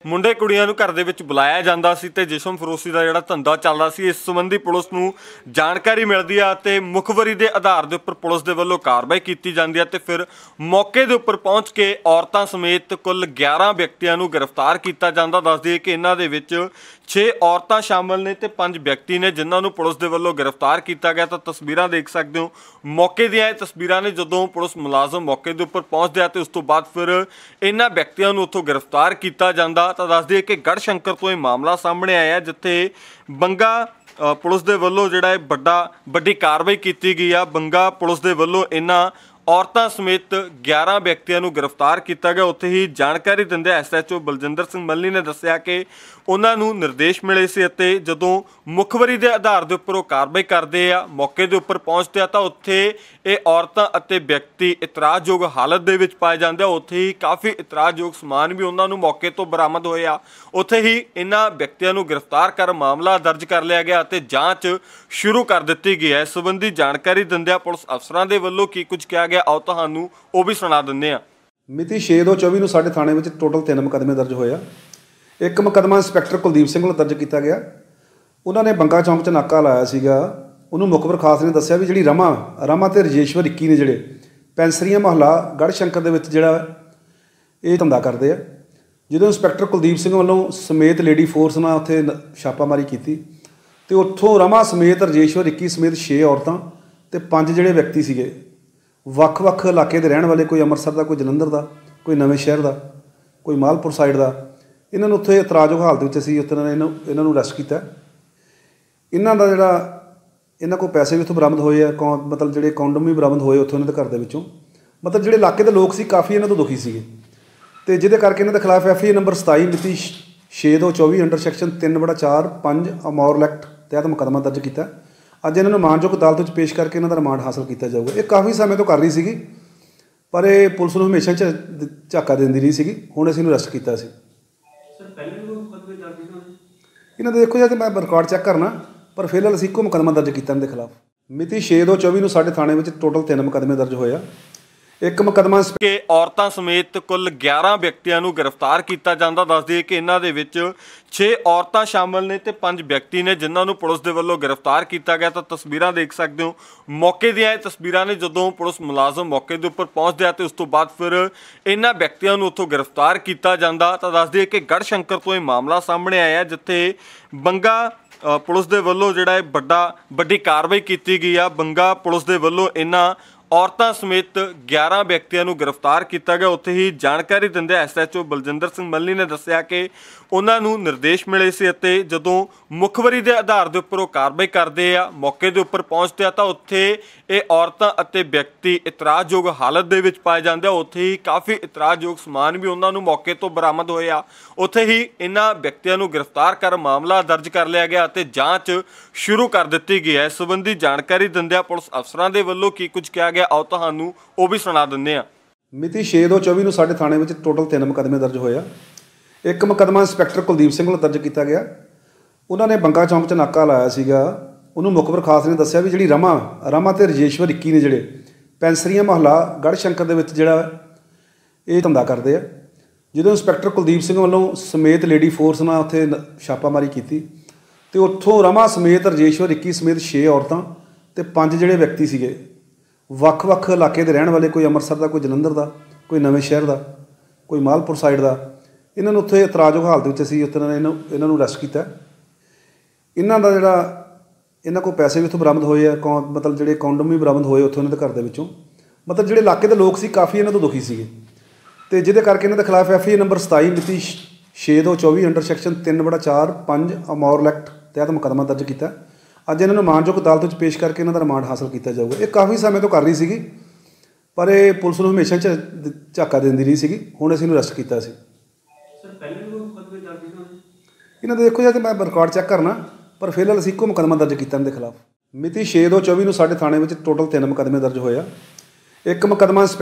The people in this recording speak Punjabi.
ਮੁੰਡੇ ਕੁੜੀਆਂ ਨੂੰ ਘਰ ਦੇ ਵਿੱਚ ਬੁਲਾਇਆ ਜਾਂਦਾ ਸੀ ਤੇ ਜਿਸਮ ਫਰੋਸ਼ੀ ਦਾ ਜਿਹੜਾ ਧੰਦਾ ਚੱਲਦਾ ਸੀ। ਇਸ ਸੰਬੰਧੀ ਪੁਲਿਸ ਨੂੰ ਜਾਣਕਾਰੀ ਮਿਲਦੀ ਆ ਤੇ ਮੁਖਬਰੀ ਦੇ ਆਧਾਰ ਦੇ ਉੱਪਰ ਪੁਲਿਸ ਦੇ ਵੱਲੋਂ ਕਾਰਵਾਈ ਕੀਤੀ ਜਾਂਦੀ ਹੈ ਤੇ ਫਿਰ ਮੌਕੇ ਦੇ ਉੱਪਰ ਪਹੁੰਚ ਕੇ ਔਰਤਾਂ ਸਮੇਤ ਕੁੱਲ 11 ਵਿਅਕਤੀਆਂ ਨੂੰ ਗ੍ਰਿਫਤਾਰ ਕੀਤਾ ਜਾਂਦਾ। ਦੱਸ ਦਈਏ ਕਿ ਇਹਨਾਂ ਦੇ ਵਿੱਚ 6 ਔਰਤਾਂ ਸ਼ਾਮਲ ਨੇ ਤੇ 5 ਵਿਅਕਤੀ ਨੇ ਜਿਨ੍ਹਾਂ ਨੂੰ ਪੁਲਿਸ ਦੇ ਵੱਲੋਂ ਗ੍ਰਿਫਤਾਰ ਕੀਤਾ ਗਿਆ। ਤਾਂ ਤਸਵੀਰਾਂ ਦੇਖ ਸਕਦੇ ਹੋ ਮੌਕੇ ਦੀਆਂ। ਇਹ ਤਸਵੀਰਾਂ ਨੇ ਜਦੋਂ ਪੁਲਿਸ ਮੁਲਾਜ਼ਮ ਮੌਕੇ ਦੇ ਉੱਪਰ ਪਹੁੰਚਦੇ ਆ ਤੇ ਉਸ ਤੋਂ ਬਾਅਦ ਫਿਰ ਇਹਨਾਂ ਵਿਅਕਤੀਆਂ ਨੂੰ ਉੱਥੋਂ ਗ੍ਰਿਫਤਾਰ ਕੀਤਾ ਜਾਂਦਾ। ਤਾਂ ਦੱਸ ਦਈਏ ਕਿ ਗੜਸ਼ੰਕਰ ਤੋਂ ਇਹ ਮਾਮਲਾ ਸਾਹਮਣੇ ਆਇਆ ਜਿੱਥੇ ਬੰਗਾ ਪੁਲਿਸ ਦੇ ਵੱਲੋਂ ਜਿਹੜਾ ਵੱਡੀ ਕਾਰਵਾਈ ਕੀਤੀ ਗਈ ਆ। ਬੰਗਾ ਪੁਲਿਸ ਦੇ ਵੱਲੋਂ ਇਹਨਾਂ ਔਰਤਾਂ ਸਮੇਤ 11 ਵਿਅਕਤੀਆਂ ਨੂੰ ਗ੍ਰਿਫਤਾਰ ਕੀਤਾ ਗਿਆ। ਉੱਥੇ ਹੀ ਜਾਣਕਾਰੀ ਦਿੰਦੇ SHO ਬਲਜਿੰਦਰ ਸਿੰਘ ਮੱਲੀ ਨੇ ਦੱਸਿਆ ਕਿ ਉਹਨਾਂ ਨੂੰ ਨਿਰਦੇਸ਼ ਮਿਲੇ ਸੀ ਅਤੇ ਜਦੋਂ ਮੁਖਬਰੀ ਦੇ ਆਧਾਰ ਦੇ ਉੱਪਰ ਉਹ ਕਾਰਵਾਈ ਕਰਦੇ ਆ, ਮੌਕੇ ਦੇ ਉੱਪਰ ਪਹੁੰਚਦੇ ਆ ਤਾਂ ਉੱਥੇ ਇਹ ਔਰਤਾਂ ਅਤੇ ਵਿਅਕਤੀ ਇਤਰਾਜ਼ਯੋਗ ਹਾਲਤ ਦੇ ਵਿੱਚ ਪਾਏ ਜਾਂਦੇ ਆ। ਉੱਥੇ ਹੀ ਕਾਫੀ ਇਤਰਾਜ਼ਯੋਗ ਸਮਾਨ ਵੀ ਉਹਨਾਂ ਨੂੰ ਮੌਕੇ ਤੋਂ ਬਰਾਮਦ ਹੋਇਆ। ਉੱਥੇ ਹੀ ਇਹਨਾਂ ਵਿਅਕਤੀਆਂ ਨੂੰ ਗ੍ਰਿਫਤਾਰ ਕਰ ਮਾਮਲਾ ਦਰਜ ਕਰ ਲਿਆ ਗਿਆ ਅਤੇ ਜਾਂਚ ਸ਼ੁਰੂ ਕਰ ਦਿੱਤੀ ਗਈ ਹੈ। ਇਸ ਸੰਬੰਧੀ ਜਾਣਕਾਰੀ ਦਿੰਦਿਆਂ ਪੁਲਿਸ ਅਫਸਰਾਂ ਦੇ ਵੱਲੋਂ ਕੀ ਕੁਝ ਕਿਹਾ ਗਿਆ ਆਓ ਤੁਹਾਨੂੰ ਉਹ ਵੀ ਸੁਣਾ ਦਿੰਦੇ ਆ। ਮਿਤੀ 6/2/24 ਨੂੰ ਸਾਡੇ ਥਾਣੇ ਵਿੱਚ ਟੋਟਲ 3 ਮੁਕੱਦਮੇ ਦਰਜ ਹੋਇਆ। ਇੱਕ ਮੁਕੱਦਮਾ ਇੰਸਪੈਕਟਰ ਕੁਲਦੀਪ ਸਿੰਘ ਵੱਲੋਂ ਦਰਜ ਕੀਤਾ ਗਿਆ। ਉਹਨਾਂ ਨੇ ਬੰਗਾ ਚੌਂਕ 'ਚ ਨਾਕਾ ਲਾਇਆ ਸੀਗਾ। ਉਹਨੂੰ ਮੁਖਬਰ ਖਾਸ ਨੇ ਦੱਸਿਆ ਵੀ ਜਿਹੜੀ ਰਮਾ ਤੇ ਰਜੇਸ਼ਵਰ 21 ਨੇ ਜਿਹੜੇ ਪੈਂਸਰੀਆਂ ਮੁਹੱਲਾ ਗੜਸ਼ੰਕਰ ਦੇ ਵਿੱਚ ਜਿਹੜਾ ਇਹ ਧੰਦਾ ਕਰਦੇ ਆ। ਜਦੋਂ ਇੰਸਪੈਕਟਰ ਕੁਲਦੀਪ ਸਿੰਘ ਵੱਲੋਂ ਸਮੇਤ ਲੇਡੀ ਫੋਰਸ ਨਾਲ ਉੱਥੇ ਛਾਪਾਮਾਰੀ ਕੀਤੀ ਤੇ ਉੱਥੋਂ ਰਮਾ ਸਮੇਤ ਰਜੇਸ਼ਵਰ 21 ਸਮੇਤ 6 ਔਰਤਾਂ ਤੇ 5 ਜਿਹੜੇ ਵਿਅਕਤੀ ਸੀਗੇ ਵੱਖ-ਵੱਖ ਇਲਾਕੇ ਦੇ ਰਹਿਣ ਵਾਲੇ, ਕੋਈ ਅੰਮ੍ਰਿਤਸਰ ਦਾ, ਕੋਈ ਜਲੰਧਰ ਦਾ, ਕੋਈ ਨਵੇਂ ਸ਼ਹਿਰ ਦਾ, ਕੋਈ ਮਾਲਪੁਰ ਸਾਈਡ ਦਾ। ਇਹਨਾਂ ਨੂੰ ਉੱਥੇ ਇਤਰਾਜ਼ਯੋਗ ਹਾਲਤ ਵਿੱਚ ਅਸੀਂ ਉੱਥੇ ਇਹਨਾਂ ਨੂੰ ਅਰੈਸਟ ਕੀਤਾ। ਇਹਨਾਂ ਦਾ ਇਹਨਾਂ ਕੋਲ ਪੈਸੇ ਵੀ ਉੱਥੋਂ ਬਰਾਮਦ ਹੋਏ ਆ, ਮਤਲਬ ਜਿਹੜੇ ਕੌਂਡਮ ਵੀ ਬਰਾਮਦ ਹੋਏ ਉੱਥੋਂ ਇਹਨਾਂ ਦੇ ਘਰ ਦੇ ਵਿੱਚੋਂ। ਮਤਲਬ ਜਿਹੜੇ ਇਲਾਕੇ ਦੇ ਲੋਕ ਸੀ ਕਾਫੀ ਇਹਨਾਂ ਤੋਂ ਦੁਖੀ ਸੀਗੇ ਅਤੇ ਜਿਹਦੇ ਕਰਕੇ ਇਹਨਾਂ ਦੇ ਖਿਲਾਫ FIR ਨੰਬਰ 27 ਮਿਤੀ 6/2/24 ਅੰਡਰ ਸੈਕਸ਼ਨ 3/4 5 ਅਮੌਰਲ ਐਕਟ ਤਹਿਤ ਮੁਕੱਦਮਾ ਦਰਜ ਕੀਤਾ। ਅੱਜ ਇਹਨਾਂ ਨੂੰ ਮਾਨਯੋਗ ਅਦਾਲਤ ਵਿੱਚ ਪੇਸ਼ ਕਰਕੇ ਇਹਨਾਂ ਦਾ ਰਿਮਾਂਡ ਹਾਸਲ ਕੀਤਾ ਜਾਊਗਾ। ਇਹ ਕਾਫੀ ਸਮੇਂ ਤੋਂ ਕਰ ਰਹੀ ਸੀਗੀ ਪਰ ਇਹ ਪੁਲਿਸ ਨੂੰ ਹਮੇਸ਼ਾ ਝਾਕਾ ਦਿੰਦੀ ਰਹੀ ਸੀਗੀ। ਹੁਣ ਅਸੀਂ ਇਹਨੂੰ ਅਰੈਸਟ ਕੀਤਾ ਸੀ। ਇਹਨਾਂ ਦੇ ਦੇਖੋ ਜੇ ਮੈਂ ਰਿਕਾਰਡ ਚੈੱਕ ਕਰਨਾ ਪਰ ਫਿਲਹਾਲ ਅਸੀਂ ਇੱਕੋ ਮੁਕੱਦਮਾ ਦਰਜ ਕੀਤਾ ਇਹਨਾਂ ਦੇ ਖਿਲਾਫ। ਮਿਤੀ 6/2/24 ਨੂੰ ਸਾਡੇ ਥਾਣੇ ਵਿੱਚ ਟੋਟਲ 3 ਮੁਕੱਦਮੇ ਦਰਜ ਹੋਇਆ। ਇੱਕ ਮੁਕੱਦਮਾ ਕਿ ਔਰਤਾਂ ਸਮੇਤ ਕੁੱਲ 11 ਵਿਅਕਤੀਆਂ ਨੂੰ ਗ੍ਰਿਫਤਾਰ ਕੀਤਾ ਜਾਂਦਾ। ਦੱਸ ਦਈਏ ਕਿ ਇਹਨਾਂ ਦੇ ਵਿੱਚ 6 ਔਰਤਾਂ ਸ਼ਾਮਲ ਨੇ ਤੇ 5 ਵਿਅਕਤੀ ਨੇ ਜਿਨ੍ਹਾਂ ਨੂੰ ਪੁਲਿਸ ਦੇ ਵੱਲੋਂ ਗ੍ਰਿਫਤਾਰ ਕੀਤਾ ਗਿਆ। ਤਾਂ ਤਸਵੀਰਾਂ ਦੇਖ ਸਕਦੇ ਹੋ ਮੌਕੇ ਦੀਆਂ। ਇਹ ਤਸਵੀਰਾਂ ਨੇ ਜਦੋਂ ਪੁਲਿਸ ਮੁਲਾਜ਼ਮ ਮੌਕੇ ਦੇ ਉੱਪਰ ਪਹੁੰਚਦੇ ਆ ਤੇ ਉਸ ਤੋਂ ਬਾਅਦ ਫਿਰ ਇਹਨਾਂ ਵਿਅਕਤੀਆਂ ਨੂੰ ਉੱਥੋਂ ਗ੍ਰਿਫਤਾਰ ਕੀਤਾ ਜਾਂਦਾ। ਤਾਂ ਦੱਸ ਦਈਏ ਕਿ ਗੜਸ਼ੰਕਰ ਤੋਂ ਇਹ ਮਾਮਲਾ ਸਾਹਮਣੇ ਆਇਆ ਜਿੱਥੇ ਬੰਗਾ ਪੁਲਿਸ ਦੇ ਵੱਲੋਂ ਜਿਹੜਾ ਵੱਡੀ ਕਾਰਵਾਈ ਕੀਤੀ ਗਈ ਆ। ਬੰਗਾ ਪੁਲਿਸ ਦੇ ਵੱਲੋਂ ਇਹਨਾਂ ਔਰਤਾਂ ਸਮੇਤ 11 ਵਿਅਕਤੀਆਂ ਨੂੰ ਗ੍ਰਿਫਤਾਰ ਕੀਤਾ ਗਿਆ। ਉੱਥੇ ਹੀ ਜਾਣਕਾਰੀ ਦਿੰਦੇ SHO ਬਲਜਿੰਦਰ ਸਿੰਘ ਮੱਲੀ ਨੇ ਦੱਸਿਆ ਕਿ ਉਹਨਾਂ ਨੂੰ ਨਿਰਦੇਸ਼ ਮਿਲੇ ਸੀ ਅਤੇ ਜਦੋਂ ਮੁਖਬਰੀ ਦੇ ਆਧਾਰ ਦੇ ਉੱਪਰ ਉਹ ਕਾਰਵਾਈ ਕਰਦੇ ਆ, ਮੌਕੇ ਦੇ ਉੱਪਰ ਪਹੁੰਚਦੇ ਆ ਤਾਂ ਉੱਥੇ ਇਹ ਔਰਤਾਂ ਅਤੇ ਵਿਅਕਤੀ ਇਤਰਾਜ਼ਯੋਗ ਹਾਲਤ ਦੇ ਵਿੱਚ ਪਾਏ ਜਾਂਦੇ ਆ। ਉੱਥੇ ਹੀ ਕਾਫੀ ਇਤਰਾਜ਼ਯੋਗ ਸਮਾਨ ਵੀ ਉਹਨਾਂ ਨੂੰ ਮੌਕੇ ਤੋਂ ਬਰਾਮਦ ਹੋਇਆ। ਉੱਥੇ ਹੀ ਇਹਨਾਂ ਵਿਅਕਤੀਆਂ ਨੂੰ ਗ੍ਰਿਫਤਾਰ ਕਰ ਮਾਮਲਾ ਦਰਜ ਕਰ ਲਿਆ ਗਿਆ ਅਤੇ ਜਾਂਚ ਸ਼ੁਰੂ ਕਰ ਦਿੱਤੀ ਗਈ ਹੈ। ਇਸ ਸੰਬੰਧੀ ਜਾਣਕਾਰੀ ਦਿੰਦਿਆਂ ਪੁਲਿਸ ਅਫਸਰਾਂ ਦੇ ਵੱਲੋਂ ਕੀ ਕੁਝ ਕਿਹਾ ਗਿਆ ਆਓ ਤੁਹਾਨੂੰ ਉਹ ਵੀ ਸੁਣਾ ਦਿੰਦੇ ਆ। ਮਿਤੀ 6/2/24 ਨੂੰ ਸਾਡੇ ਥਾਣੇ ਵਿੱਚ ਟੋਟਲ 3 ਮੁਕੱਦਮੇ ਦਰਜ ਹੋਇਆ। ਇੱਕ ਮੁਕੱਦਮਾ ਇੰਸਪੈਕਟਰ ਕੁਲਦੀਪ ਸਿੰਘ ਵੱਲੋਂ ਦਰਜ ਕੀਤਾ ਗਿਆ। ਉਹਨਾਂ ਨੇ ਬੰਗਾ ਚੌਂਕ 'ਚ ਨਾਕਾ ਲਾਇਆ ਸੀਗਾ। ਉਹਨੂੰ ਮੁਖਬਰ ਖਾਸ ਨੇ ਦੱਸਿਆ ਵੀ ਜਿਹੜੀ ਰਮਾ ਤੇ ਰਜੇਸ਼ਵਰ 21 ਨੇ ਜਿਹੜੇ ਪੈਂਸਰੀਆਂ ਮੁਹੱਲਾ ਗੜਸ਼ੰਕਰ ਦੇ ਵਿੱਚ ਜਿਹੜਾ ਇਹ ਧੰਦਾ ਕਰਦੇ ਆ। ਜਦੋਂ ਇੰਸਪੈਕਟਰ ਕੁਲਦੀਪ ਸਿੰਘ ਵੱਲੋਂ ਸਮੇਤ ਲੇਡੀ ਫੋਰਸ ਨਾਲ ਉੱਥੇ ਛਾਪਾਮਾਰੀ ਕੀਤੀ ਤੇ ਉੱਥੋਂ ਰਮਾ ਸਮੇਤ ਰਜੇਸ਼ਵਰ 21 ਸਮੇਤ 6 ਔਰਤਾਂ ਤੇ 5 ਜਿਹੜੇ ਵਿਅਕਤੀ ਸੀਗੇ ਵੱਖ-ਵੱਖ ਇਲਾਕੇ ਦੇ ਰਹਿਣ ਵਾਲੇ, ਕੋਈ ਅੰਮ੍ਰਿਤਸਰ ਦਾ, ਕੋਈ ਜਲੰਧਰ ਦਾ, ਕੋਈ ਨਵੇਂ ਸ਼ਹਿਰ ਦਾ, ਕੋਈ ਮਾਲਪੁਰ ਸਾਈਡ ਦਾ। ਇਹਨਾਂ ਨੂੰ ਉੱਥੇ ਇਤਰਾਜ਼ਯੋਗ ਹਾਲਤ ਵਿੱਚ ਅਸੀਂ ਉੱਥੇ ਇਹਨਾਂ ਨੂੰ ਅਰੈਸਟ ਕੀਤਾ। ਇਹਨਾਂ ਦਾ ਇਹਨਾਂ ਕੋਲ ਪੈਸੇ ਵੀ ਉੱਥੋਂ ਬਰਾਮਦ ਹੋਏ ਆ, ਮਤਲਬ ਜਿਹੜੇ ਕੌਂਡਮ ਵੀ ਬਰਾਮਦ ਹੋਏ ਉੱਥੋਂ ਇਹਨਾਂ ਦੇ ਘਰ ਦੇ ਵਿੱਚੋਂ। ਮਤਲਬ ਜਿਹੜੇ ਇਲਾਕੇ ਦੇ ਲੋਕ ਸੀ ਕਾਫੀ ਇਹਨਾਂ ਤੋਂ ਦੁਖੀ ਸੀਗੇ ਅਤੇ ਜਿਹਦੇ ਕਰਕੇ ਇਹਨਾਂ ਦੇ ਖਿਲਾਫ FIR ਨੰਬਰ 27 ਮਿਤੀ 6/2/24 ਅੰਡਰ ਸੈਕਸ਼ਨ 3/4 5 ਅਮੌਰਲ ਐਕਟ ਤਹਿਤ ਮੁਕੱਦਮਾ ਦਰਜ ਕੀਤਾ। ਅੱਜ ਇਹਨਾਂ ਨੂੰ ਮਾਨਯੋਗ ਅਦਾਲਤ ਵਿੱਚ ਪੇਸ਼ ਕਰਕੇ ਇਹਨਾਂ ਦਾ ਰਿਮਾਂਡ ਹਾਸਲ ਕੀਤਾ ਜਾਊਗਾ। ਇਹ ਕਾਫੀ ਸਮੇਂ ਤੋਂ ਕਰ ਰਹੀ ਸੀਗੀ ਪਰ ਇਹ ਪੁਲਿਸ ਨੂੰ ਹਮੇਸ਼ਾ ਝਾਕਾ ਦਿੰਦੀ ਰਹੀ ਸੀਗੀ। ਹੁਣ ਅਸੀਂ ਇਹਨੂੰ ਅਰੈਸਟ ਕੀਤਾ ਸੀ। ਇਹਨਾਂ ਦੇ ਦੇਖੋ ਜੇ ਮੈਂ ਰਿਕਾਰਡ ਚੈੱਕ ਕਰਨਾ ਪਰ ਫਿਲਹਾਲ ਅਸੀਂ ਇੱਕੋ ਮੁਕੱਦਮਾ ਦਰਜ ਕੀਤਾ ਇਹਨਾਂ ਦੇ ਖਿਲਾਫ। ਮਿਤੀ 6/2/24 ਨੂੰ ਸਾਡੇ ਥਾਣੇ ਵਿੱਚ ਟੋਟਲ 3 ਮੁਕੱਦਮੇ ਦਰਜ ਹੋਇਆ। ਇੱਕ ਮੁਕੱਦਮਾ